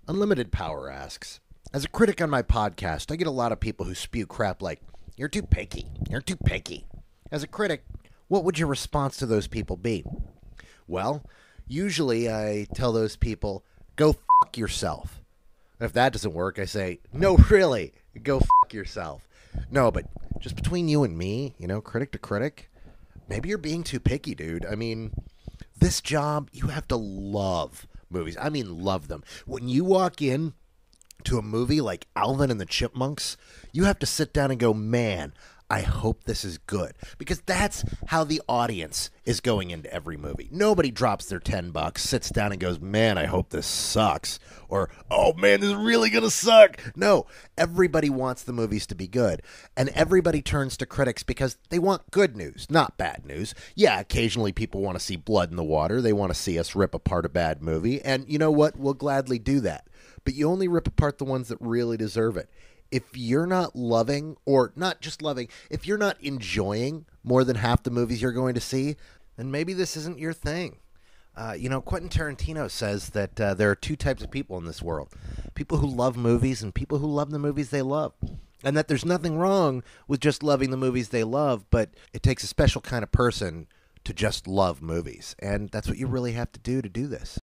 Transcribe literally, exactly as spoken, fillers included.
Unlimited Power asks, as a critic on my podcast, I get a lot of people who spew crap like, you're too picky, you're too picky. As a critic, what would your response to those people be? Well, usually I tell those people, go fuck yourself. If that doesn't work, I say, no, really, go fuck yourself. No, but just between you and me, you know, critic to critic, maybe you're being too picky, dude. I mean, this job, you have to love movies. I mean, love them. When you walk in to a movie like Alvin and the Chipmunks, you have to sit down and go, man, I hope this is good. Because that's how the audience is going into every movie. Nobody drops their ten bucks, sits down and goes, man, I hope this sucks. Or, oh man, this is really going to suck. No, everybody wants the movies to be good. And everybody turns to critics because they want good news, not bad news. Yeah, occasionally people want to see blood in the water. They want to see us rip apart a bad movie. And you know what? We'll gladly do that. But you only rip apart the ones that really deserve it. If you're not loving, or not just loving, if you're not enjoying more than half the movies you're going to see, then maybe this isn't your thing. Uh, you know, Quentin Tarantino says that uh, there are two types of people in this world. People who love movies and people who love the movies they love. And that there's nothing wrong with just loving the movies they love, but it takes a special kind of person to just love movies. And that's what you really have to do to do this.